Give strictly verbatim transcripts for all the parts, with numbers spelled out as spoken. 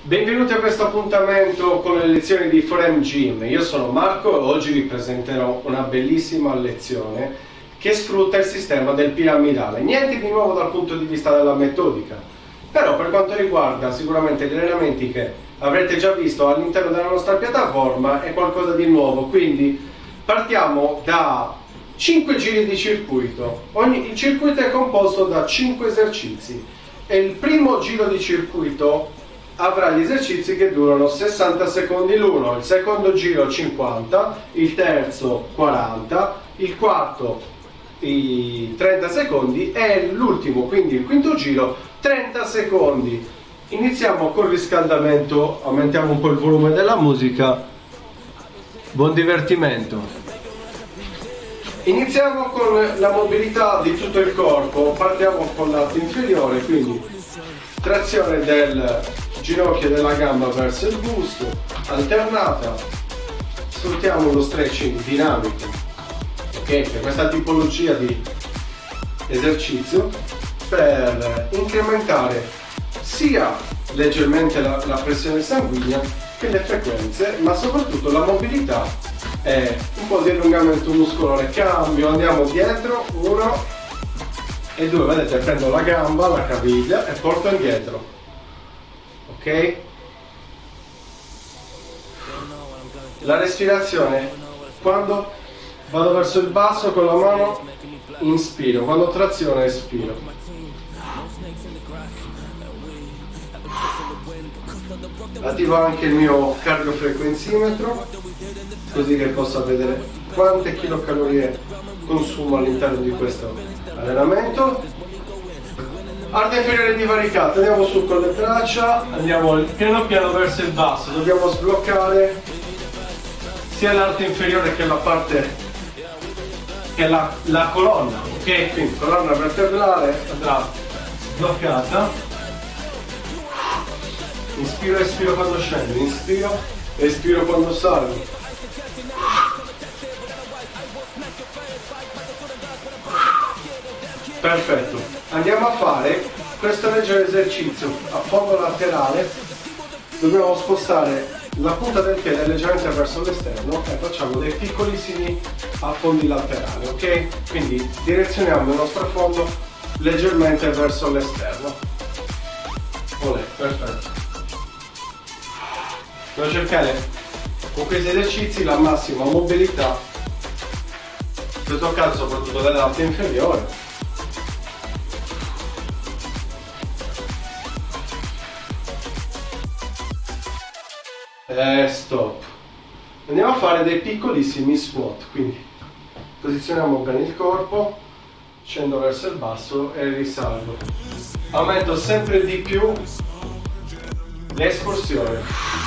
Benvenuti a questo appuntamento con le lezioni di four M Gym. Io sono Marco e oggi vi presenterò una bellissima lezione che sfrutta il sistema del piramidale. Niente di nuovo dal punto di vista della metodica, però per quanto riguarda sicuramente gli allenamenti che avrete già visto all'interno della nostra piattaforma è qualcosa di nuovo. Quindi partiamo da cinque giri di circuito. Ogni, il circuito è composto da cinque esercizi e il primo giro di circuito avrà gli esercizi che durano sessanta secondi l'uno, il secondo giro cinquanta, il terzo quaranta, il quarto i trenta secondi e l'ultimo, quindi il quinto giro, trenta secondi. Iniziamo col riscaldamento, aumentiamo un po' il volume della musica. Buon divertimento. Iniziamo con la mobilità di tutto il corpo, partiamo con lato inferiore, quindi trazione del ginocchio della gamba verso il busto, alternata, sfruttiamo lo stretching dinamico, ok, per questa tipologia di esercizio per incrementare sia leggermente la, la pressione sanguigna che le frequenze, ma soprattutto la mobilità e un po' di allungamento muscolare. Cambio, andiamo dietro, uno e due, vedete, prendo la gamba, la caviglia e porto indietro. Ok? La respirazione, quando vado verso il basso con la mano inspiro, quando trazione espiro. Attivo anche il mio cardiofrequenzimetro così che possa vedere quante chilocalorie consumo all'interno di questo allenamento. Arto inferiore divaricata, andiamo su con le braccia, andiamo piano piano verso il basso, dobbiamo sbloccare sia l'arto inferiore che la parte, che la, la colonna, ok? Quindi colonna vertebrale andrà sbloccata, inspiro e espiro quando scendo, inspiro e espiro quando salgo. Perfetto, andiamo a fare questo leggero esercizio a fondo laterale, dobbiamo spostare la punta del piede leggermente verso l'esterno e facciamo dei piccolissimi affondi laterali, ok? Quindi direzioniamo il nostro affondo leggermente verso l'esterno. Olè, perfetto. Dobbiamo cercare con questi esercizi la massima mobilità, in questo caso soprattutto delle lato inferiore. E stop. Andiamo a fare dei piccolissimi squat, quindi posizioniamo bene il corpo, scendo verso il basso e risalgo. Aumento sempre di più l'esporsione.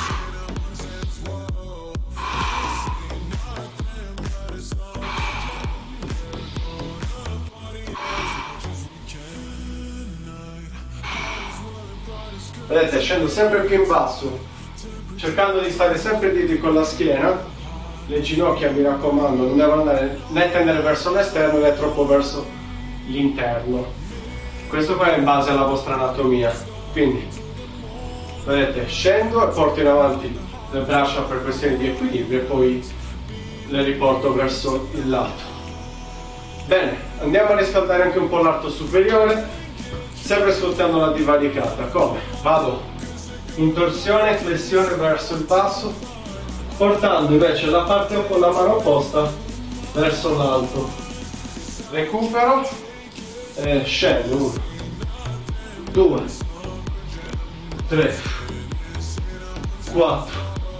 Vedete, scendo sempre più in basso, cercando di stare sempre dritti con la schiena. Le ginocchia, mi raccomando, non devono andare né tendere verso l'esterno né troppo verso l'interno. Questo qua è in base alla vostra anatomia. Quindi vedete, scendo e porto in avanti le braccia per questioni di equilibrio e poi le riporto verso il lato. Bene, andiamo a riscaldare anche un po' l'arto superiore, sempre sfruttando la divaricata. Come? Vado in torsione, flessione verso il basso, portando invece la parte con la mano opposta verso l'alto. Recupero e scendo. uno, due, tre, quattro.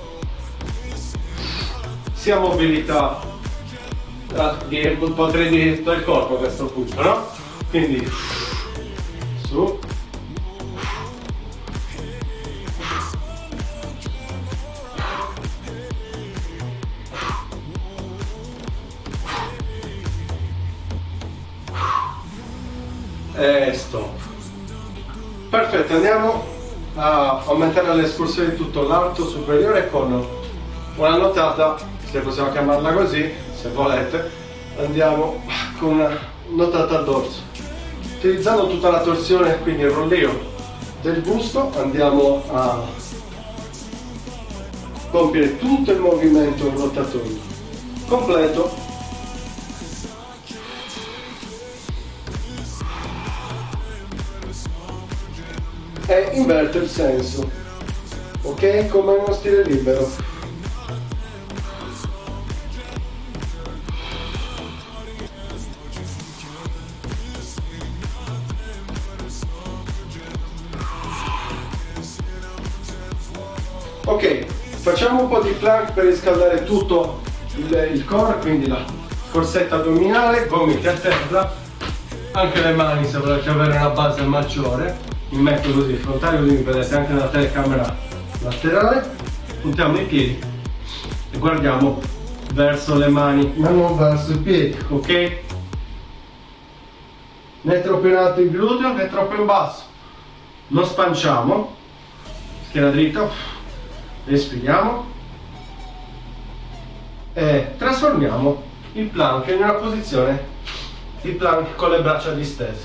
Sia mobilità di un po' di tutto il corpo a questo punto, no? Quindi su. E stop. Perfetto, andiamo a aumentare l'escursione di tutto l'arto superiore con una nuotata, se possiamo chiamarla così, se volete. Andiamo con una nuotata al dorso, utilizzando tutta la torsione, quindi il rollio del busto. Andiamo a compiere tutto il movimento rotatorio completo. E inverte il senso, ok? Come uno stile libero. Ok, facciamo un po' di plank per riscaldare tutto il, il core, quindi la corsetta addominale, gomiti a terra, anche le mani se volete avere una base maggiore. Mi metto così frontale, così mi vedete anche nella telecamera laterale. Puntiamo i piedi e guardiamo verso le mani, ma non verso i piedi, ok? Né troppo in alto il gluteo né troppo in basso. Non spanciamo, schiena dritta. Respiriamo e trasformiamo il plank in una posizione di plank con le braccia distese.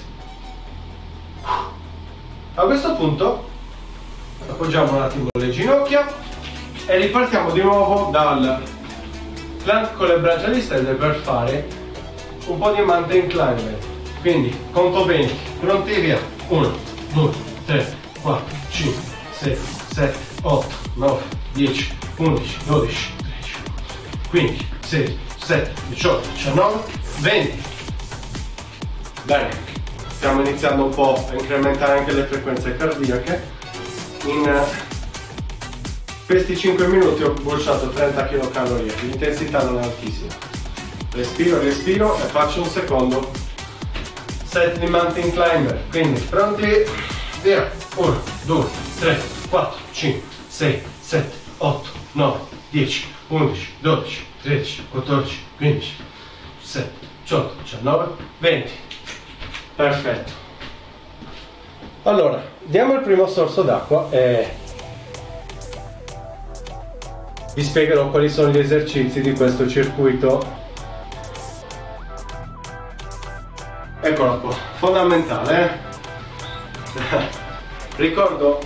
A questo punto appoggiamo un attimo le ginocchia e ripartiamo di nuovo dal plank con le braccia distese per fare un po' di mountain climber. Quindi conto venti, pronti, via. uno, due, tre, quattro, cinque, sei, sette, otto, nove, dieci, undici, dodici, tredici, quindici, sedici, diciassette, diciotto, diciannove, venti. Bene, stiamo iniziando un po' a incrementare anche le frequenze cardiache. In questi cinque minuti ho bruciato trenta chilocalorie, l'intensità non è altissima. Respiro, respiro e faccio un secondo set di mountain climber. Quindi pronti, via. uno, due, tre, quattro, cinque, sei, sette, otto, nove, dieci, undici, dodici, tredici, quattordici, quindici, diciassette, diciotto, diciannove, venti. Perfetto. Allora, diamo il primo sorso d'acqua e vi spiegherò quali sono gli esercizi di questo circuito. Eccolo qua, fondamentale, eh? Ricordo,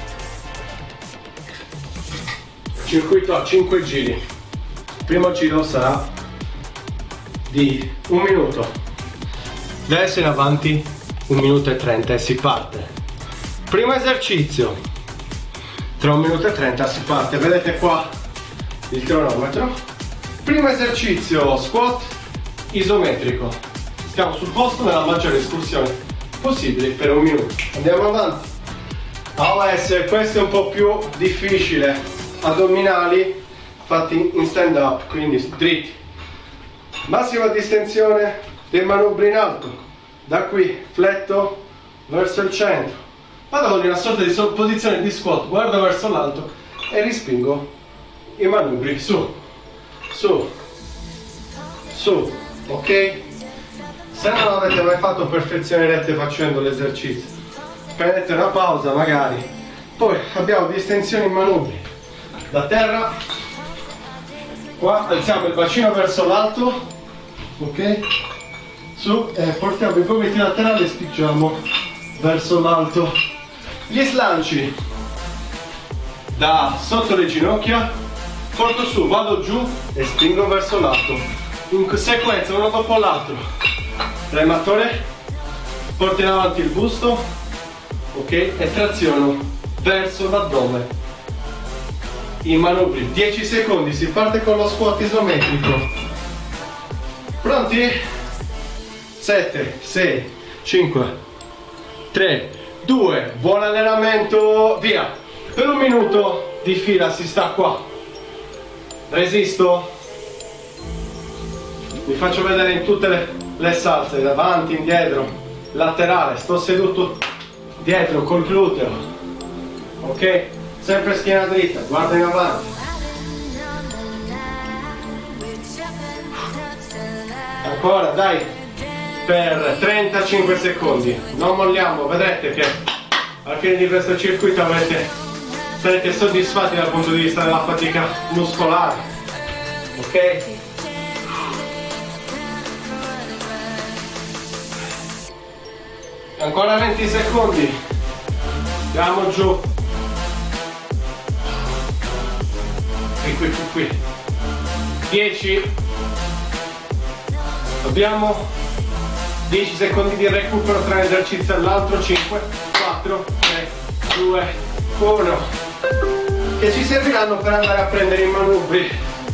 circuito a cinque giri. Il primo giro sarà di un minuto. Da adesso in avanti un minuto e trenta e si parte. Primo esercizio. Tra un minuto e trenta si parte. Vedete qua il cronometro. Primo esercizio, squat isometrico. Stiamo sul posto nella maggiore escursione possibile per un minuto. Andiamo avanti. A O S questo è un po' più difficile. Addominali fatti in stand up, quindi dritti. Massima distensione dei manubri in alto. Da qui fletto verso il centro. Vado con una sorta di posizione di squat, guardo verso l'alto e respingo i manubri su, su, su, ok? Se non avete mai fatto perfezionerete facendo l'esercizio. Prendete una pausa magari. Poi abbiamo distensione in manubri. Da terra, qua alziamo il bacino verso l'alto, ok? Su e portiamo i gomiti laterali e spingiamo verso l'alto. Gli slanci da sotto le ginocchia, porto su, vado giù e spingo verso l'alto in sequenza uno dopo l'altro. Rematore, porto in avanti il busto, ok, e traziono verso l'addome. I manubri, dieci secondi, si parte con lo squat isometrico. Pronti? sette, sei, cinque, tre, due, buon allenamento, via. Per un minuto di fila si sta qua. Resisto. Vi faccio vedere in tutte le, le salse, davanti, indietro, laterale, sto seduto dietro col gluteo, ok? Sempre schiena dritta, guarda in avanti. Ancora, dai, per trentacinque secondi, non molliamo, vedrete che alla fine di questo circuito avete, sarete soddisfatti dal punto di vista della fatica muscolare, ok? Ancora venti secondi, andiamo giù. qui, qui, qui, qui. dieci. Abbiamo dieci secondi di recupero tra un esercizio e l'altro. Cinque, quattro, tre, due, uno. Che ci serviranno per andare a prendere i manubri.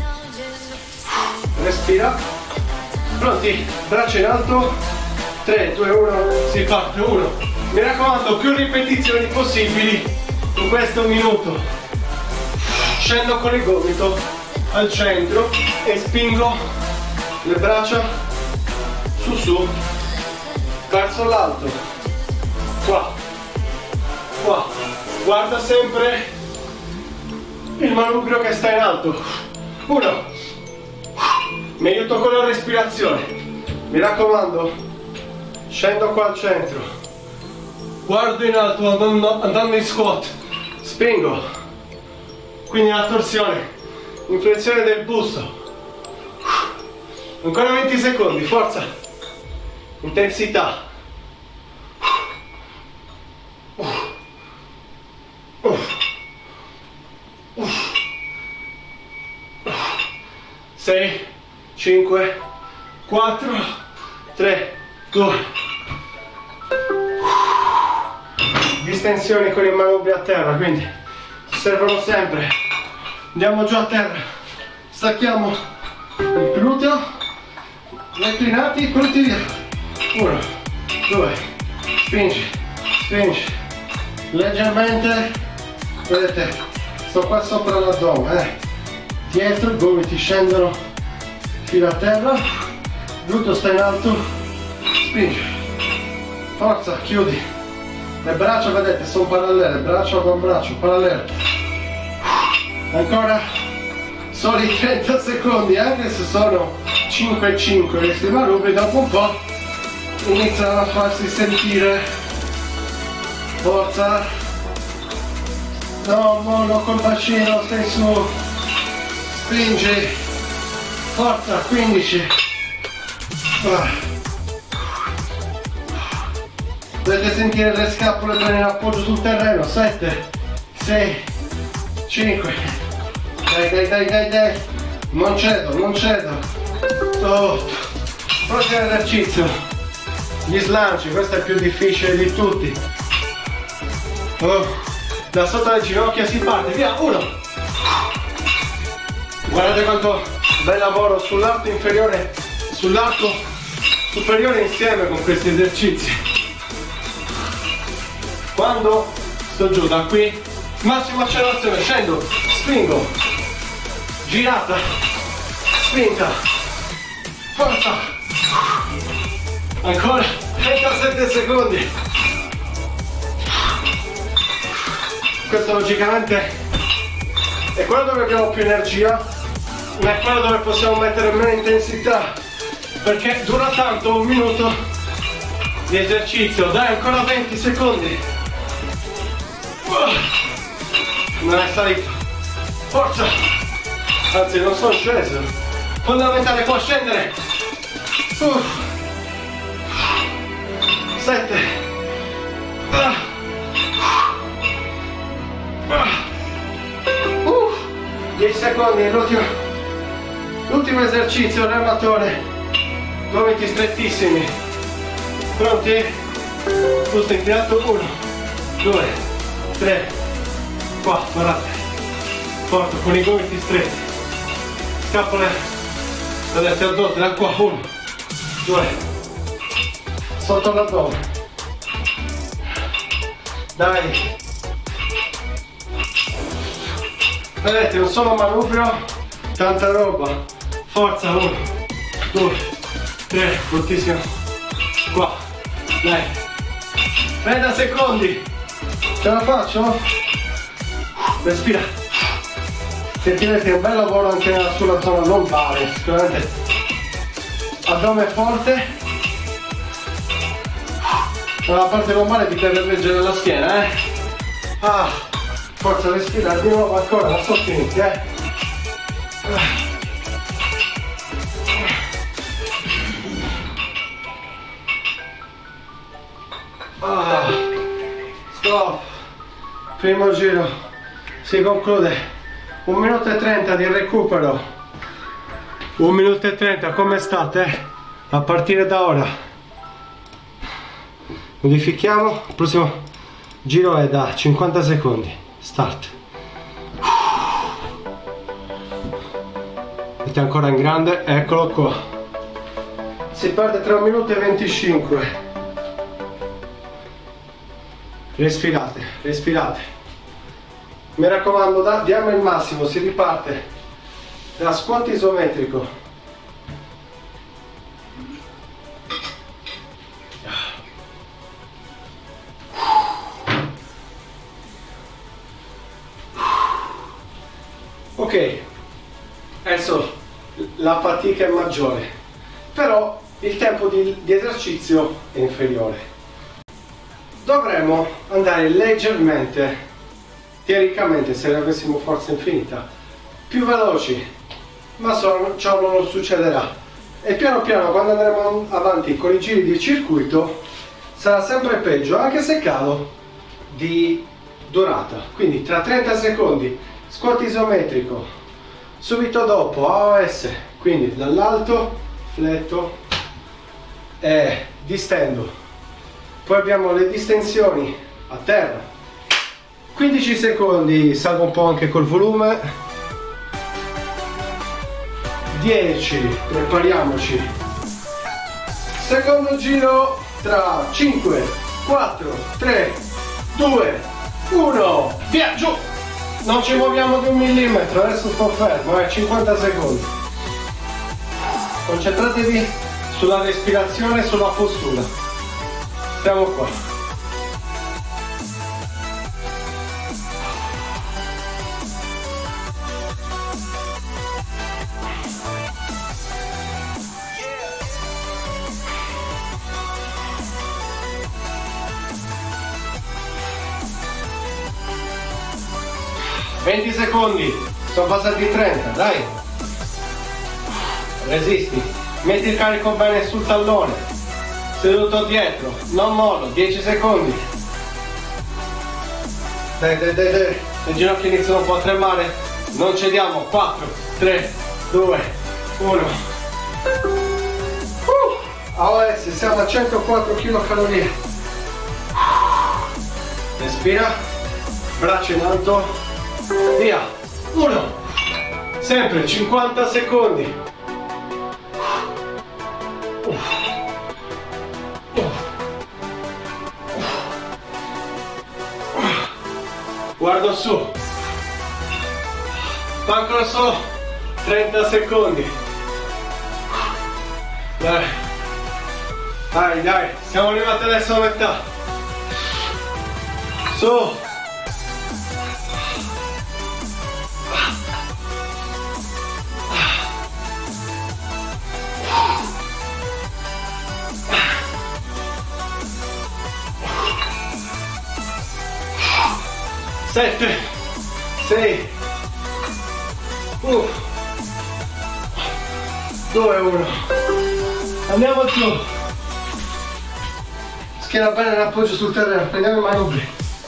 Respira. Pronti? Braccia in alto. tre, due, uno. Si parte. uno. Mi raccomando, più ripetizioni possibili in questo minuto. Scendo con il gomito al centro e spingo le braccia su su verso l'alto. Qua, qua. Guarda sempre il manubrio che sta in alto. Uno. Mi aiuto con la respirazione. Mi raccomando, scendo qua al centro, guardo in alto andando, andando in squat, spingo, quindi la torsione, inflessione del busto. Ancora venti secondi, forza, intensità. sei, cinque, quattro, tre, due. Distensioni con i manubri a terra, quindi ci servono sempre. Andiamo giù a terra, stacchiamo il gluteo, reclinati, pronti via. Uno, due, spingi, spingi, leggermente, vedete, sto qua sopra l'addome, eh. Dietro i gomiti scendono fino a terra, gluteo sta in alto, spingi, forza, chiudi, le braccia vedete sono parallele, braccio con braccio, parallele, ancora soli trenta secondi, anche se sono cinque e cinque questi manubri, dopo un po' iniziano a farsi sentire, forza, no, mollo col bacino, stai su, spingi, forza, quindici. Ah. Dovete sentire le scapole bene in appoggio sul terreno. Sette, sei, cinque. Dai, dai, dai, dai, dai. Non cedo, non cedo. otto. Prossimo esercizio. Gli slanci, questo è il più difficile di tutti. Oh. Da sotto le ginocchia si parte, via, uno. Guardate quanto bel lavoro sull'arco inferiore, sull'arco superiore insieme con questi esercizi. Quando sto giù da qui, massima accelerazione, scendo, spingo, girata, spinta, forza, ancora trentasette secondi. Questo logicamente è quello dove abbiamo più energia, ma è quello dove possiamo mettere meno intensità, perché dura tanto un minuto di esercizio. Dai, ancora venti secondi. Non è salito, forza, anzi non sono sceso, fondamentale qua scendere. Sette, dieci secondi, l'ultimo l'ultimo esercizio, rematore, gomiti strettissimi, pronti? Busto inclinato, uno, due, tre, quattro, guardate, forte con i gomiti stretti, scapole, vedete addotte da qua, uno, due, sotto l'addome, dai, vedete un solo manubrio, tanta roba, forza, uno, due, tre, fortissimo, qua, dai, trenta secondi, ce la faccio? Respira, sentirete un bel lavoro anche sulla zona lombare, sicuramente, addome forte, la parte lombare ti deve reggere la schiena, eh, ah, forza, respira, di nuovo ancora, la sottini, eh, ah, stop, primo giro, si conclude un minuto e trenta di recupero, un minuto e trenta. Come state? A partire da ora modifichiamo, il prossimo giro è da cinquanta secondi, start. Metti ancora in grande, eccolo qua, si perde tra un minuto e venticinque. Respirate, respirate, mi raccomando, da, diamo il massimo, si riparte da squat isometrico. Ok, adesso la fatica è maggiore, però il tempo di, di esercizio è inferiore. Dovremmo andare leggermente, teoricamente, se avessimo forza infinita, più veloci, ma so, ciò non succederà. E piano piano, quando andremo avanti con i giri di circuito, sarà sempre peggio, anche se calo di durata. Quindi tra trenta secondi squat isometrico, subito dopo A O S, quindi dall'alto fletto e distendo, poi abbiamo le distensioni a terra, quindici secondi, salvo un po' anche col volume, dieci, prepariamoci, secondo giro tra cinque, quattro, tre, due, uno, via, giù! Non ci muoviamo di un millimetro, adesso sto fermo, eh, cinquanta secondi. Concentratevi sulla respirazione e sulla postura. Stiamo qua. venti secondi, sono passati trenta, dai, resisti, metti il carico bene sul tallone, seduto dietro, non mollo, dieci secondi, dai dai dai dai, le ginocchia iniziano un po' a tremare, non cediamo, quattro, tre, due, uno, uh, A O S, siamo a centoquattro chilocalorie, respira, braccia in alto, via, uno, sempre cinquanta secondi, guardo su, mancano solo trenta secondi, dai, dai, dai, siamo arrivati adesso a metà, su, sette, sei, uno, due, uno, andiamo giù, schiena bene l'appoggio sul terreno, prendiamo i manubri,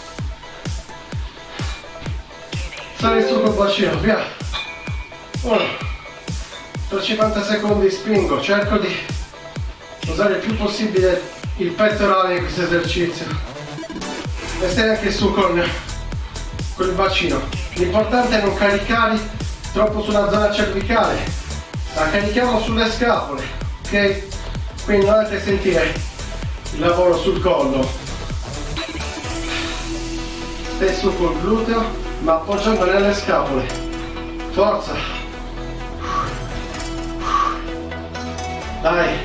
sali su col bacino, via, uno, per cinquanta secondi spingo, cerco di usare il più possibile il pettorale in questo esercizio e stai anche su con con il bacino. L'importante è non caricare troppo sulla zona cervicale, la carichiamo sulle scapole, ok? Quindi non dovete sentire il lavoro sul collo, stai su col gluteo ma appoggiando nelle scapole, forza, dai,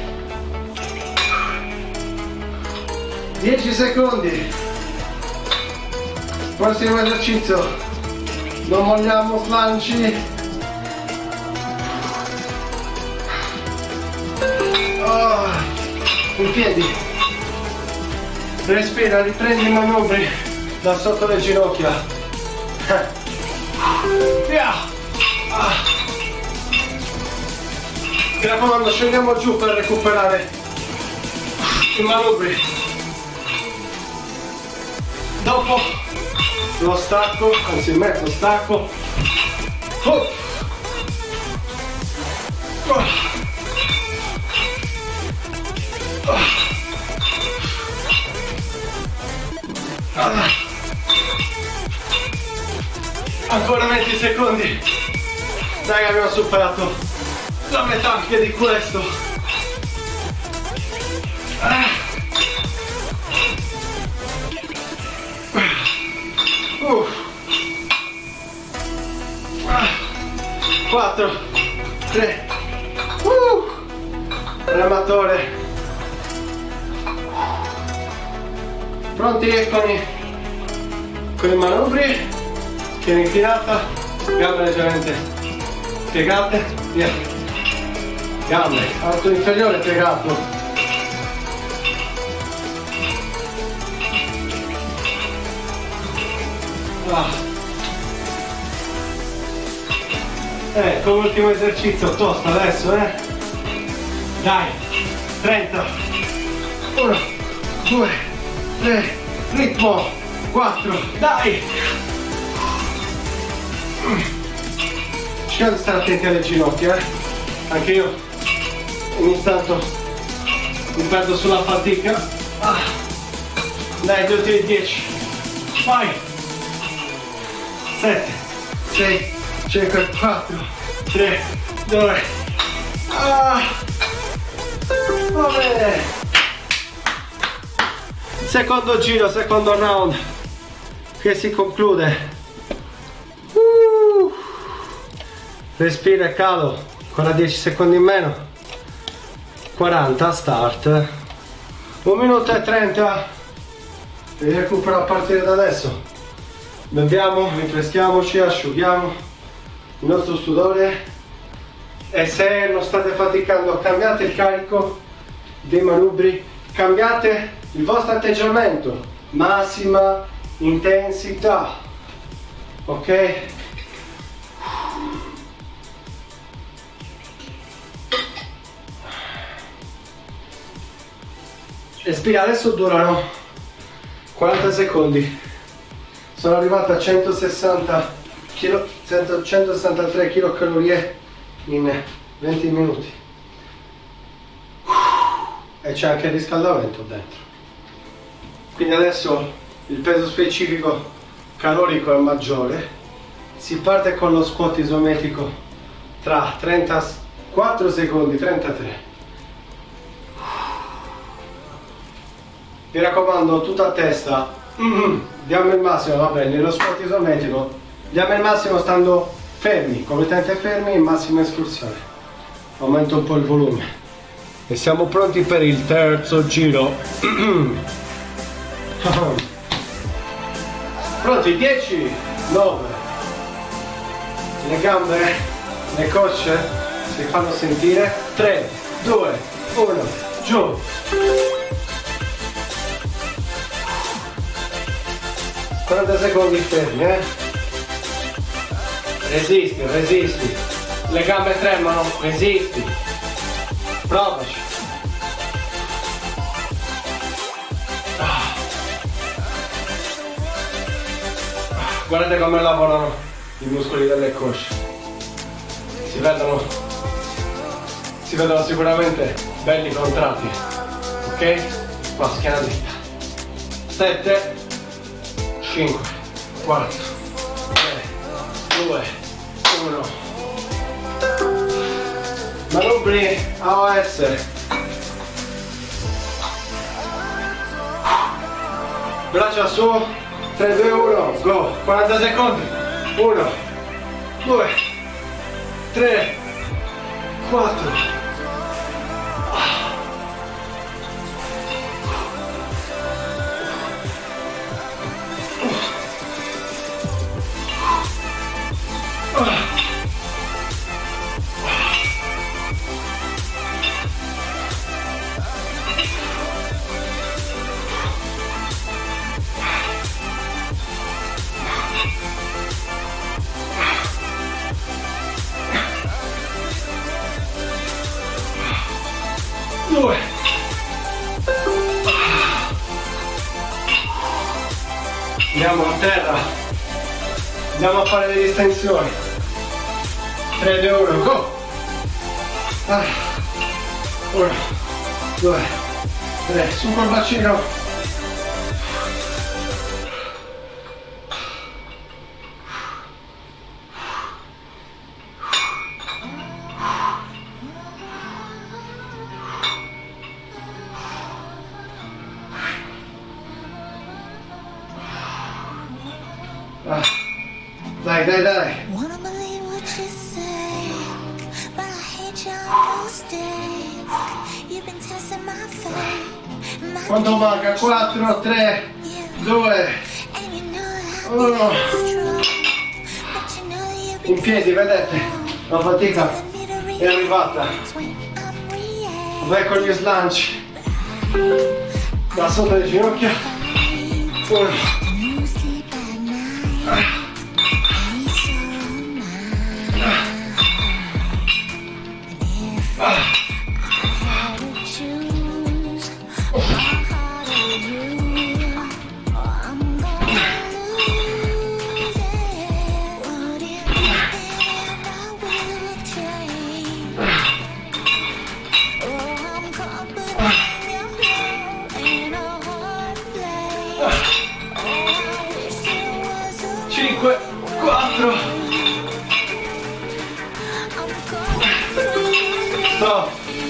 dieci secondi. Prossimo esercizio, non molliamo, slanci, oh, in piedi, respira, riprendi i manubri da sotto le ginocchia, via, ah. Mi raccomando, scendiamo giù per recuperare i manubri, dopo lo stacco, anzi metto stacco, Oh. Oh. Oh. Ah. Ancora venti secondi. Dai, abbiamo superato la metà anche di questo. Ah. Uh. Ah. quattro, tre, uh. Rematore. Pronti con i, con i manubri, schiena inclinata, gambe leggermente piegate, via, gambe, alto inferiore piegato, ah. Ecco l'ultimo esercizio tosto adesso, eh, dai, trenta, uno, due, tre, ritmo, quattro, dai! Cercate di stare attenti alle ginocchia, eh? Anche io ogni tanto mi perdo sulla fatica. Ah. Dai, due, tre, dieci, vai! sette, sei, cinque, quattro, tre, due, ah. Va bene! Secondo giro, secondo round che si conclude. Uh. Respira e calo, ancora dieci secondi in meno. quaranta, start. un minuto e trenta. E recupero a partire da adesso. Beviamo, rinfreschiamoci, asciughiamo il nostro sudore. E se non state faticando, cambiate il carico dei manubri, cambiate il vostro atteggiamento, massima intensità, ok? Respira, adesso durano quaranta secondi. Sono arrivato a centosessanta kilo, centosessantatré kcal in venti minuti. E c'è anche il riscaldamento dentro. Quindi adesso il peso specifico calorico è maggiore. Si parte con lo squat isometrico tra trentaquattro secondi, trentatré. Mi raccomando, tutta a testa. Mm-hmm. Diamo il massimo, vabbè, nello squat isometrico diamo il massimo stando fermi, completamente fermi, in massima escursione. Aumento un po' il volume. E siamo pronti per il terzo giro. Pronti? dieci, nove. Le gambe, le cosce si fanno sentire. tre, due, uno, giù. quaranta secondi fermi, eh? Resisti, resisti. Le gambe tremano, resisti. Provaci. Guardate come lavorano i muscoli delle cosce. Si vedono, si vedono sicuramente belli contratti. Ok? Qua schiena dritta. sette, cinque, quattro, tre, due, uno. Manubri A O S. Braccia su. tre, due, uno, go. quaranta secondi. uno, due, tre, quattro. Due. Andiamo a terra, andiamo a fare le distensioni. tre, due, uno, go! Ah. uno, due, tre, su col bacino. Ah. Dai, dai, dai. Quanto manca? quattro, tre, due, uno. In piedi, vedete? La fatica è arrivata. Vai con gli slanci. Da sotto le ginocchia. uno. Ah. Ah. cinque, quattro, no,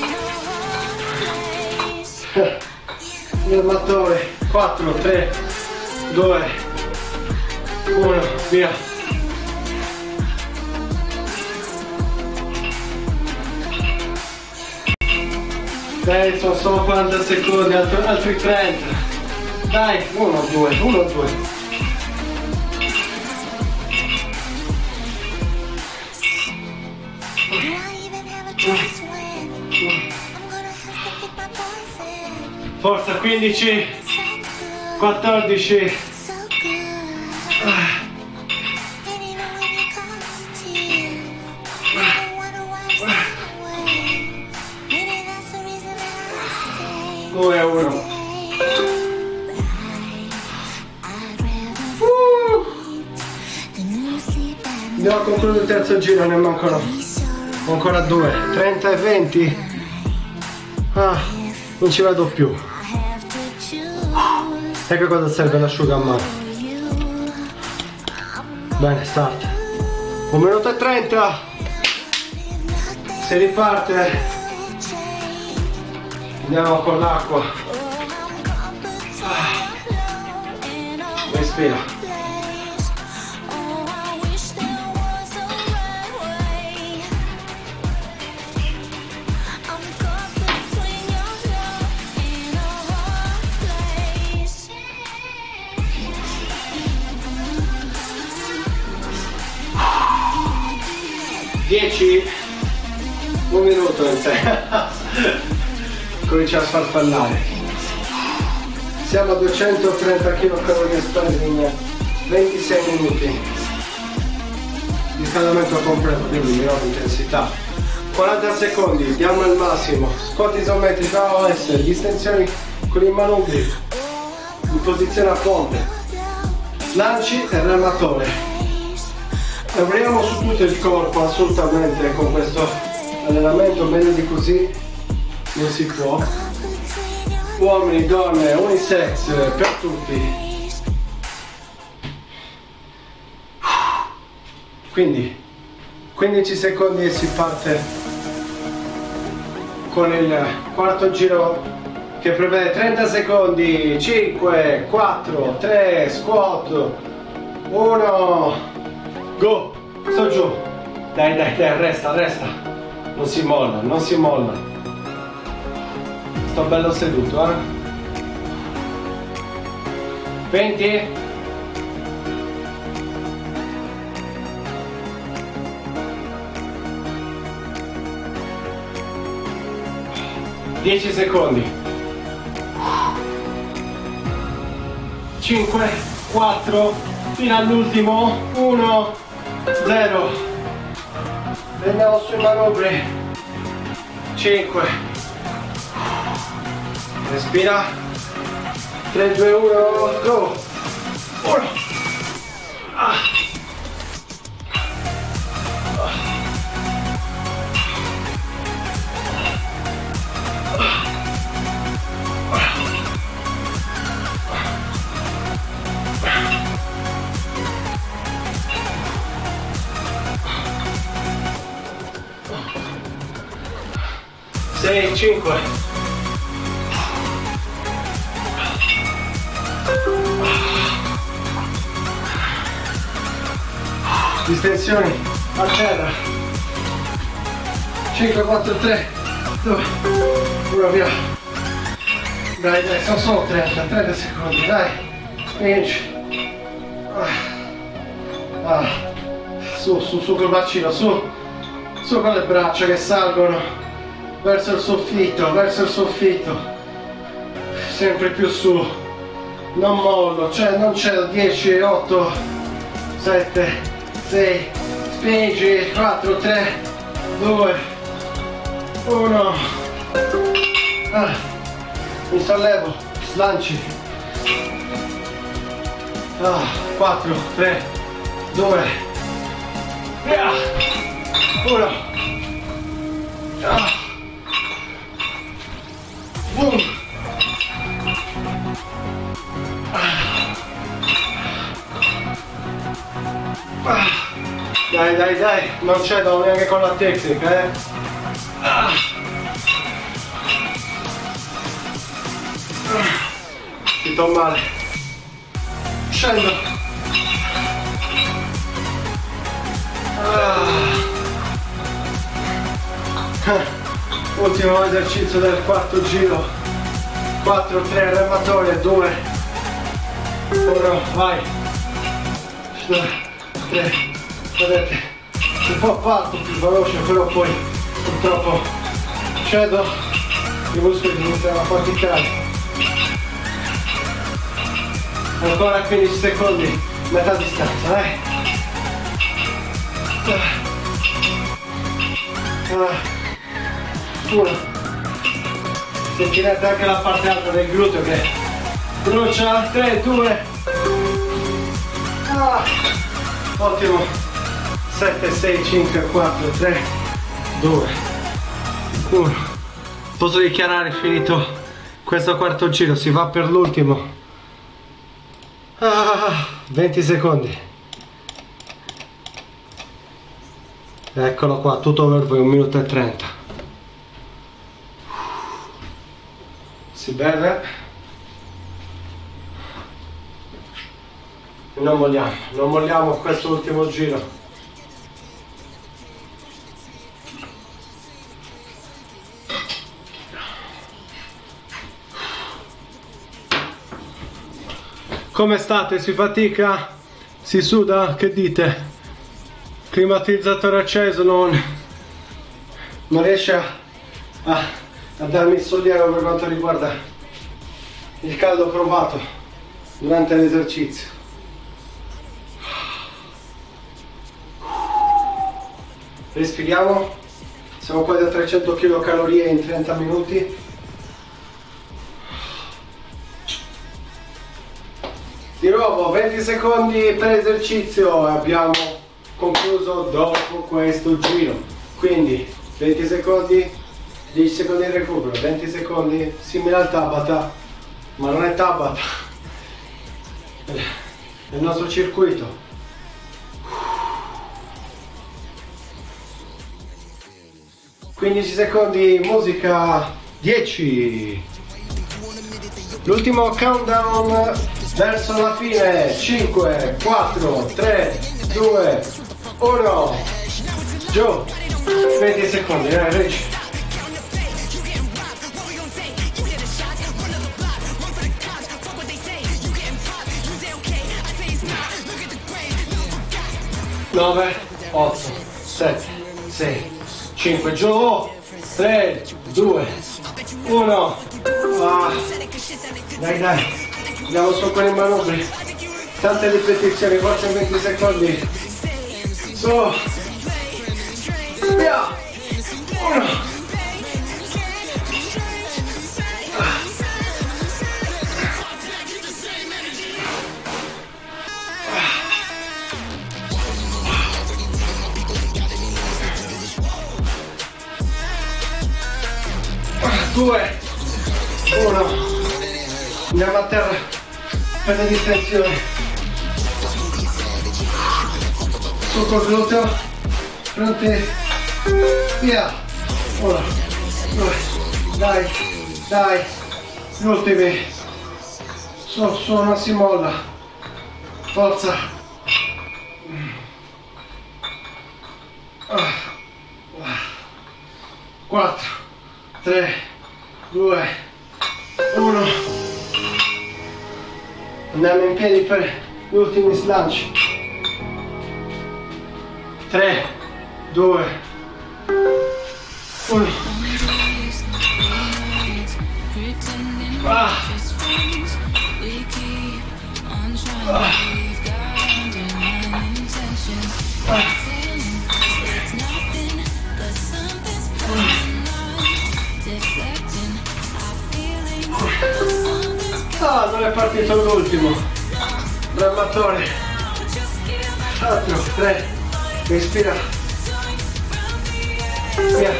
fermatore, quattro, tre, due, uno, via. Dai, sono solo quaranta secondi, altri, altri trenta. Dai, uno, due, uno, due. Forza, quindici, quattordici. Ah. due a uno. Uh. Andiamo a concludere il terzo giro, ne mancano ancora due. trenta e venti. Ah, non ci vedo più. Ecco cosa serve l'asciugamano. Bene, start. un minuto e trenta. Si riparte. Andiamo con l'acqua. Respira. dieci, un minuto in sé. Comincia a sfarfallare. Siamo a duecentotrenta chilocalorie spese in ventisei minuti. Riscaldamento completo, quindi minore intensità. quaranta secondi, diamo il massimo. Squat isometrico A O S, distensioni con i manubri in posizione a ponte. Lanci e rematore. Lavoriamo su tutto il corpo assolutamente con questo allenamento, meglio di così non si può. Uomini, donne, unisex, per tutti. Quindi quindici secondi e si parte con il quarto giro che prevede trenta secondi. Cinque, quattro, tre, squat, uno. Go! Sto giù! Dai, dai, dai, resta, resta! Non si molla, non si molla! Sto bello seduto, eh! venti! dieci secondi! cinque, quattro, fino all'ultimo, uno, zero. Prendiamo sui manubri. cinque. Respira. tre, due, uno, go. uno. Ah. sei, cinque. Distensioni a terra. cinque, quattro, tre, due, uno, via. Dai, dai, sono solo trenta, trenta secondi, dai. Spingi. Ah. Su, su, su col bacino, su. Su con le braccia che salgono verso il soffitto, verso il soffitto. Sempre più su. Non mollo, cioè non c'è dieci, otto, sette, sei, spingi, quattro, tre, due, uno. Ah, mi sollevo, slanci. Ah, quattro, tre, due, via, uno. Ah. Boom. Ah. Dai, dai, dai, non cedo neanche con la tecnica, eh. Ah. Ti sto male. Scendo. Ah. Ultimo esercizio del quarto giro. quattro, tre, rematorie, due, uno, vai. tre, vedete, un po' fatto più veloce, però poi purtroppo cedo, i muscoli iniziano a faticare. Ancora quindici secondi, metà distanza, dai. Uno. Sentirete anche la parte alta del gluteo che brucia. Tre, due. Ah. Ottimo. Sette, sei, cinque, quattro, tre, due, uno. Posso dichiarare finito questo quarto giro, si va per l'ultimo. Ah, venti secondi. Eccolo qua, tutto per voi, un minuto e trenta. Si beve e non molliamo, non molliamo questo ultimo giro. Come state? Si fatica? Si suda? Che dite? Climatizzatore acceso non, non riesce a, a, a darmi il sollievo per quanto riguarda il caldo provato durante l'esercizio. Respiriamo, siamo quasi a trecento chilocalorie in trenta minuti. Di nuovo venti secondi per esercizio e abbiamo concluso dopo questo giro. Quindi venti secondi, dieci secondi di recupero, venti secondi, simile al Tabata, ma non è Tabata, è il nostro circuito. quindici secondi, musica, dieci. L'ultimo countdown verso la fine. Cinque, quattro, tre, due, uno. Giù. venti secondi, eh, riesci. nove, otto, sette, sei, cinque, giù, tre, due, uno. Ah, dai dai, andiamo su con i manubri, tante ripetizioni, forse venti secondi, su, via, uno. Due, uno, andiamo a terra per le distensioni, su col gluteo, fronte, via, uno, due, dai, dai, gli ultimi, su, su, non si molla, forza, quattro, tre, due, uno, andiamo in piedi per gli ultimi slanci, tre, due, uno, ah. Ah. Ah, non è partito l'ultimo. Brammatore. Altro, tre. Respira. Via.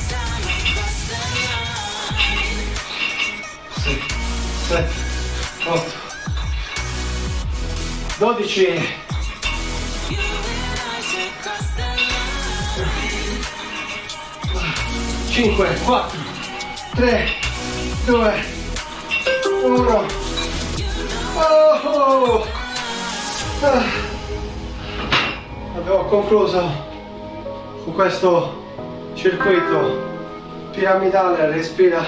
sei, sette, otto, dodici. cinque, quattro, tre, due, uno. Oh! Ah. Abbiamo concluso con questo circuito piramidale. Respira.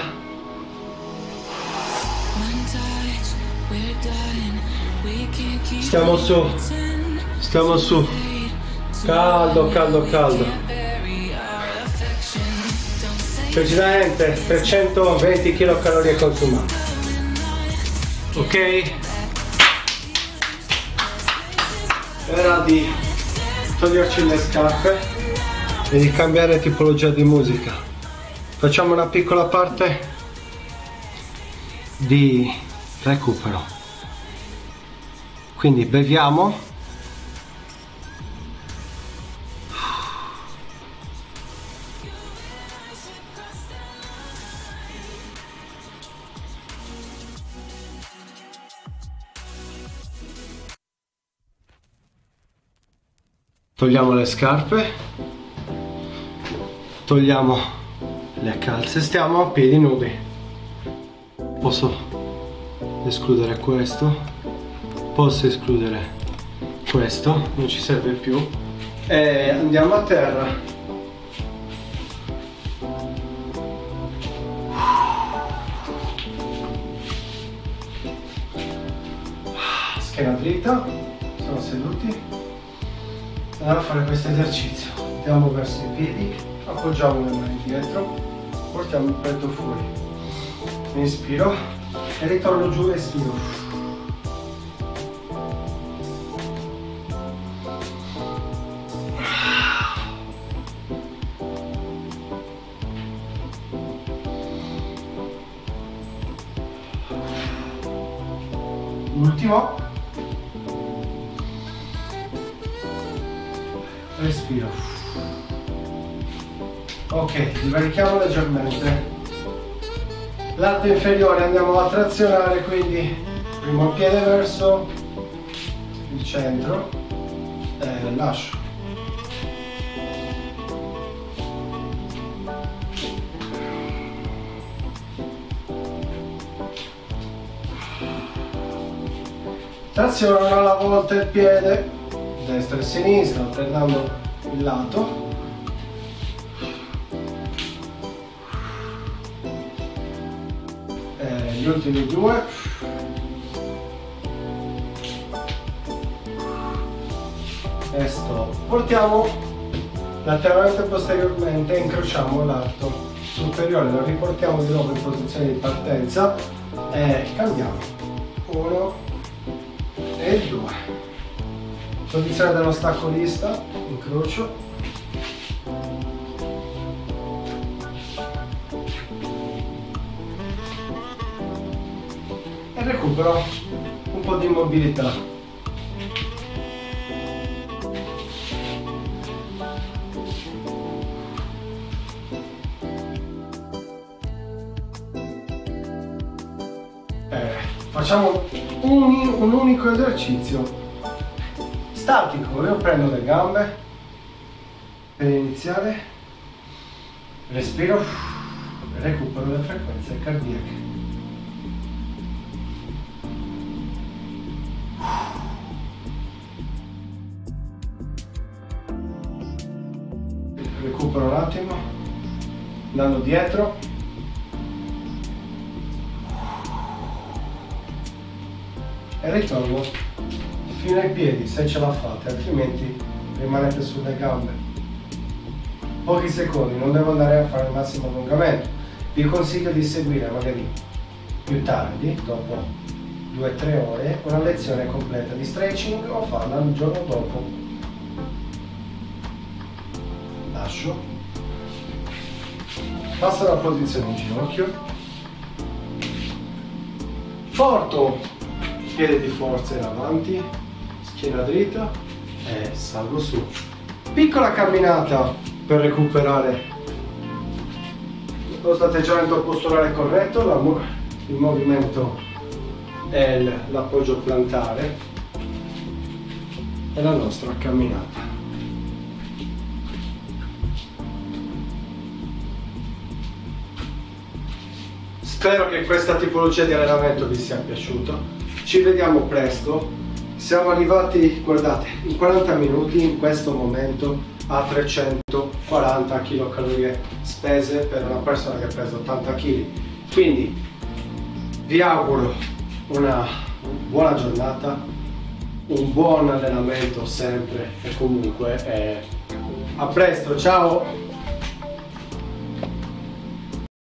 Stiamo su, stiamo su. Caldo, caldo, caldo. Precisamente trecentoventi kcal consumate. Ok? Era di toglierci le scarpe e di cambiare tipologia di musica. Facciamo una piccola parte di recupero. Quindi beviamo. Togliamo le scarpe, togliamo le calze, stiamo a piedi nudi. Posso escludere questo, posso escludere questo, non ci serve più. E andiamo a terra. Schiena dritta, siamo seduti. Andiamo a fare questo esercizio. Andiamo verso i piedi, appoggiamo le mani dietro, portiamo il petto fuori. Inspiro e ritorno giù, espiro. Ultimo. Respiro. Ok, rivarichiamo leggermente. Lato inferiore andiamo a trazionare, quindi primo piede verso il centro e lascio. Traziono alla volta il piede destra e sinistra, alternando il lato. E gli ultimi due. E stop. Portiamo lateralmente e posteriormente, incrociamo l'arto superiore, lo riportiamo di nuovo in posizione di partenza e cambiamo. Uno e due. Posizione dello staccolista, incrocio. E recupero un po' di mobilità. Eh, facciamo un, un unico esercizio statico. Io prendo le gambe per iniziare, respiro recupero le frequenze cardiache. Recupero un attimo, andando dietro. E ritorno fino ai piedi se ce la fate, altrimenti rimanete sulle gambe. Pochi secondi, non devo andare a fare il massimo allungamento. Vi consiglio di seguire magari più tardi, dopo due tre ore, una lezione completa di stretching o farla il giorno dopo. Lascio. Passo alla posizione in ginocchio. Porto piede di forza in avanti, schiena dritta e salgo su. Piccola camminata per recuperare lo atteggiamento posturale corretto, la, il movimento e l'appoggio plantare e la nostra camminata. Spero che questa tipologia di allenamento vi sia piaciuto. Ci vediamo presto. Siamo arrivati, guardate, in quaranta minuti in questo momento a trecentoquaranta chilocalorie spese per una persona che pesa ottanta chili. Quindi vi auguro una buona giornata, un buon allenamento sempre e comunque. E a presto, ciao!